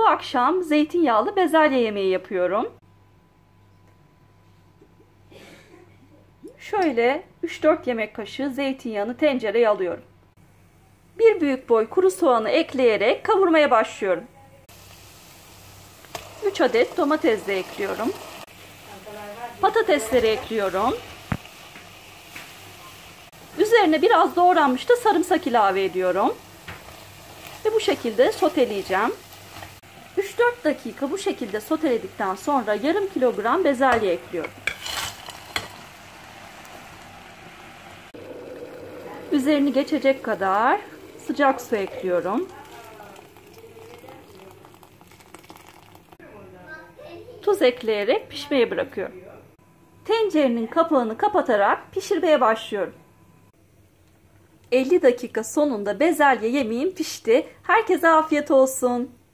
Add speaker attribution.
Speaker 1: Bu akşam zeytinyağlı bezelye yemeği yapıyorum. Şöyle 3-4 yemek kaşığı zeytinyağını tencereye alıyorum. Bir büyük boy kuru soğanı ekleyerek kavurmaya başlıyorum. 3 adet domates de ekliyorum. Patatesleri ekliyorum. Üzerine biraz doğranmış da sarımsak ilave ediyorum. Ve bu şekilde soteleyeceğim. 3-4 dakika bu şekilde soteledikten sonra yarım kilogram bezelye ekliyorum. Üzerini geçecek kadar sıcak su ekliyorum. Tuz ekleyerek pişmeye bırakıyorum. Tencerenin kapağını kapatarak pişirmeye başlıyorum. 50 dakika sonunda bezelye yemeğim pişti. Herkese afiyet olsun.